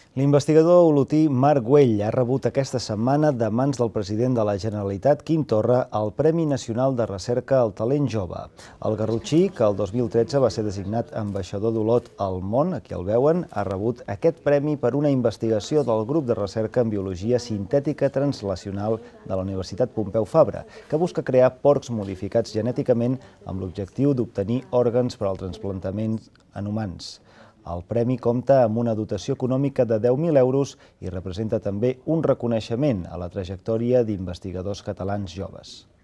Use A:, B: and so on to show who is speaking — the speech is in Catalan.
A: L'investigador olotí Marc Güell ha rebut aquesta setmana de mans del president de la Generalitat, Quim Torra, el Premi Nacional de Recerca al Talent Jove. El garrotxí, que el 2013 va ser designat ambaixador d'Olot al món, aquí el veuen, ha rebut aquest premi per una investigació del grup de recerca en biologia sintètica translacional de la Universitat Pompeu Fabra, que busca crear porcs modificats genèticament amb l'objectiu d'obtenir òrgans per al trasplantament en humans. El premi compta amb una dotació econòmica de 10.000 euros i representa també un reconeixement a la trajectòria d'investigadors catalans joves.